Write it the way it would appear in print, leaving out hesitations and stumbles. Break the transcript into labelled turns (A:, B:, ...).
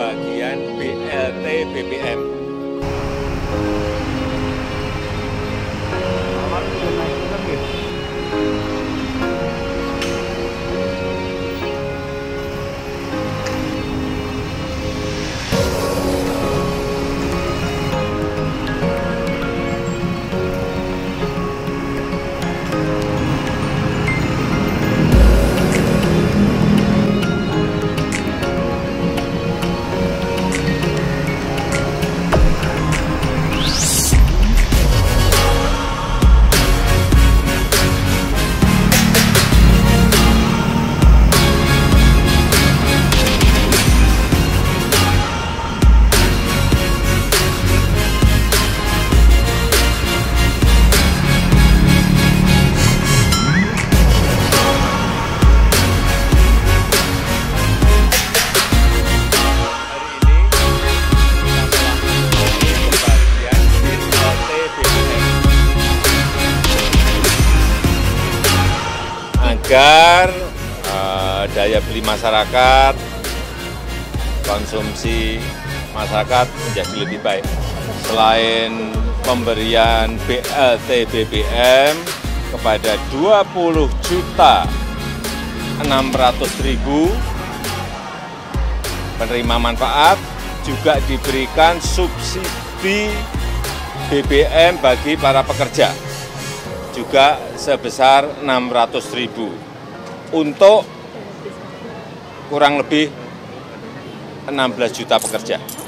A: pembagian BLT BBM. Agar daya beli masyarakat, konsumsi masyarakat menjadi lebih baik. Selain pemberian BLT BBM kepada 20.600.000 penerima manfaat, juga diberikan subsidi BBM bagi para pekerja, juga sebesar 600.000 untuk kurang lebih 16 juta pekerja.